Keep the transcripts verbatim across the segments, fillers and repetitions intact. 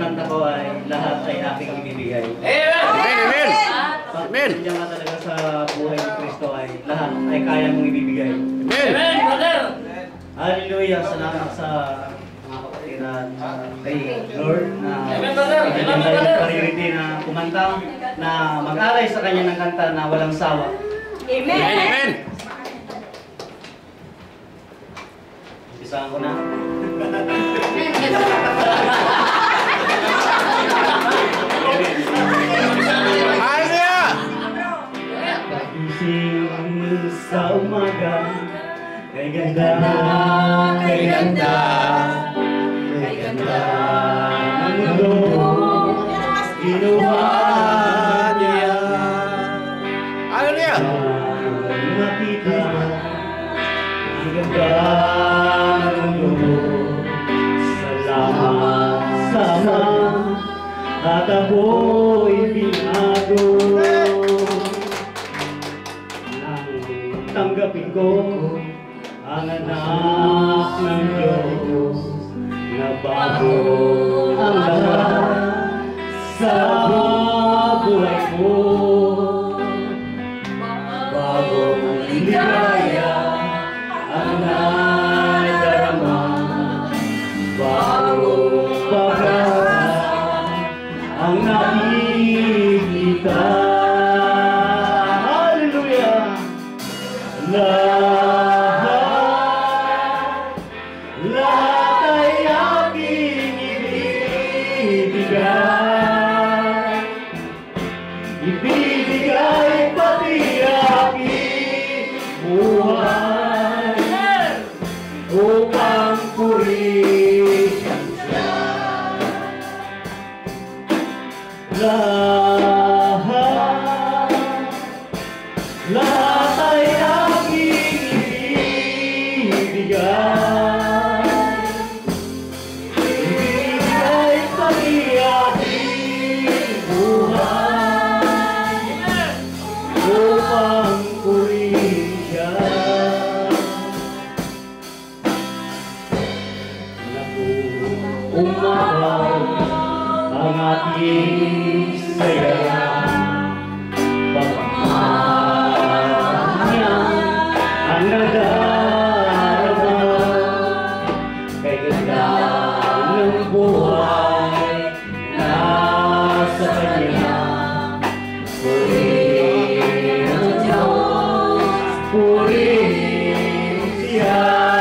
kanta ko ay lahat ay aking ibibigay. Amen! Amen! Amen! Pag ka talaga sa buhay ni Kristo ay lahat ay kaya mong ibibigay. Amen! Amen, brother! Hallelujah! Salamat sa mga kapatiran kay Lord na Amen, may priority na kumanta, na mag-alay sa kanya ng kanta na walang sawa. Amen! Amen! Isahan ko na. Hallelujah! Pagising sa umaga, kay ganda, Kay ganda, kay ganda ng mundo, ginawa niya. Hallelujah! Ang nakita, ang ganda ng mundo, salamat sa Ama, at ako'y binago. Nang tanggapin ko ang anak ng Diyos, na bago ang lahat sa buhay ko. Bagong ligaya ang nadarama, bagong pag-asa ang nakikita. Hallelujah! Lahat, lahat ay aking ibibigay. Ibibigay pati aking buhay upang purihin siya. Lahat, lahat ay aking ibibigay. Ibibigay pati aking buhay upang purihin siya. Naku, umahaw ang ating saya, pagmamahal niya ang nadarama, kay ganda ng buhay nasa kanya. Purihin ang Diyos, purihin siya.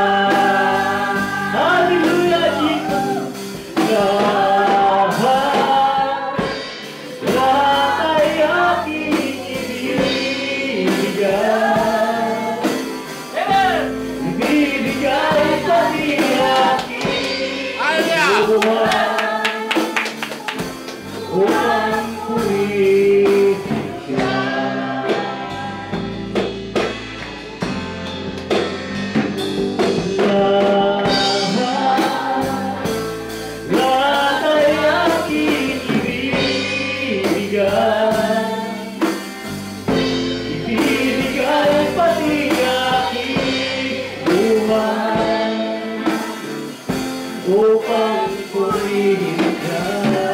Hallelujah, Jesus! Lahat, lahat ay aking ibibigay. Ibibigay pati aking Hallelujah! buhay upang purihin siya. Lahat, lahat ay aking ibibigay. Ibibigay pati aking buhay upang purihin ka.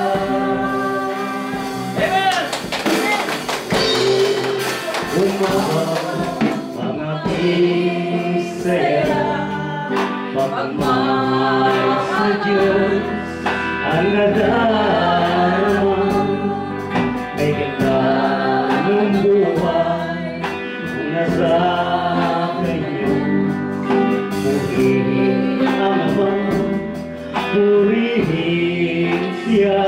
Umahaw ang aking saya, pagmamahal sa Diyos ang nadarama, may ganda ng buhay kung nasa kanyo. Purihin ang Ama, purihin siya.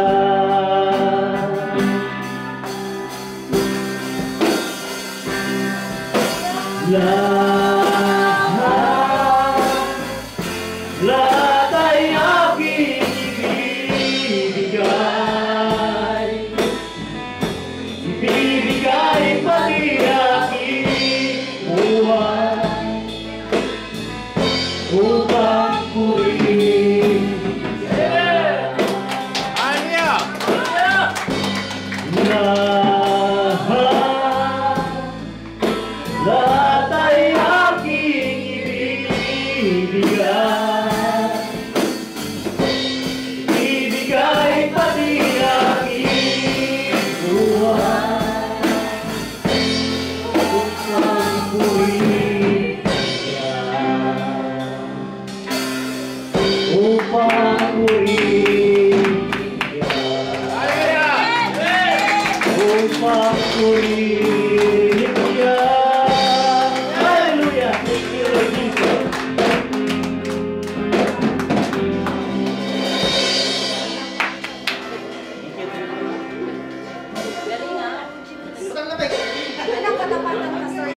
Lahat, lahat ay aking ibibigay. upang purihin